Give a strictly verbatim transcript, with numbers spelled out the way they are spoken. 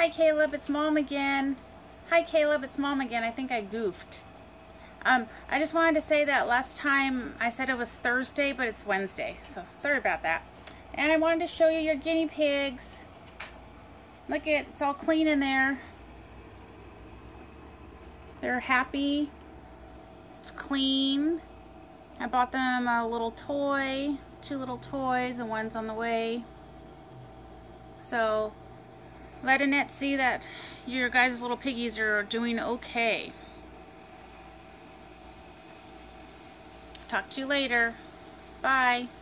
Hi Caleb, it's Mom again. Hi Caleb, it's Mom again. I think I goofed. Um, I just wanted to say that last time I said it was Thursday, but it's Wednesday. So sorry about that. And I wanted to show you your guinea pigs. Look it, it's all clean in there. They're happy. It's clean. I bought them a little toy, two little toys, and one's on the way. So let Annette see that your guys' little piggies are doing okay. Talk to you later. Bye.